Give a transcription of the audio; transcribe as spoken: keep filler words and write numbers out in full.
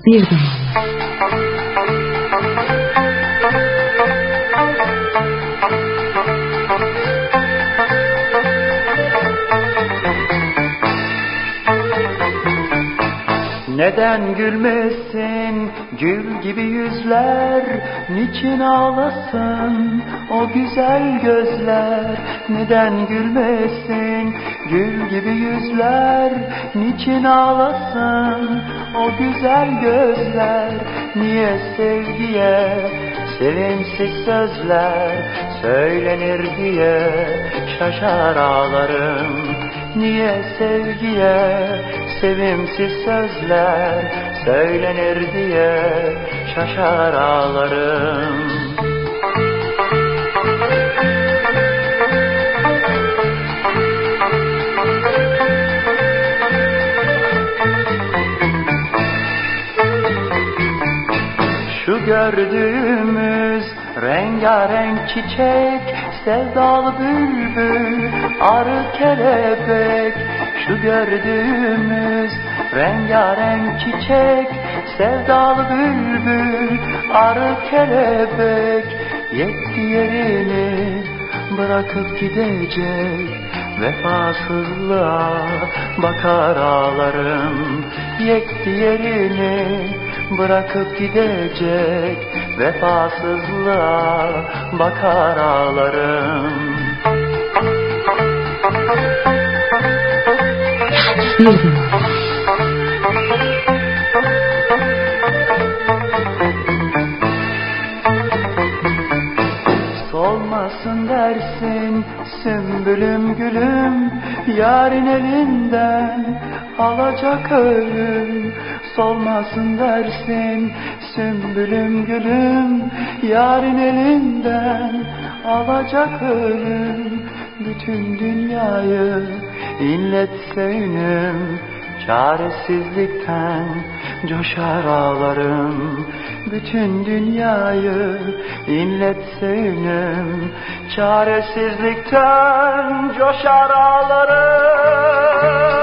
Bir duman. Neden gülmesin gül gibi yüzler, niçin ağlasın o güzel gözler? Neden gülmesin gül gibi yüzler, niçin ağlasın o güzel gözler? Niye sevgiye sevimsiz sözler söylenir diye şaşar ağlarım? Niye sevgiye sevimsiz sözler söylenir diye şaşar ağlarım? Şu gördüğümüz rengarenk çiçek, sevdalı bülbül, arı kelebek. Şu gördüğümüz rengarenk çiçek, sevdalı bülbül, arı kelebek. Yetti yerini bırakıp gidecek, vefasızlığa bakar ağlarım. Yetti yerini bırakıp gidecek, vefasızlığa bakar ağlarım. Bir duman. Solmasın dersin sümbülüm gülüm, yarın elinden alacak ölüm. Solmasın dersin sümbülüm gülüm, yarın elinden alacak ölüm. Bütün dünyayı inletse ünüm, çaresizlikten coşar ağlarım. Bütün dünyayı inletse ünüm, çaresizlikten coşar ağlarım.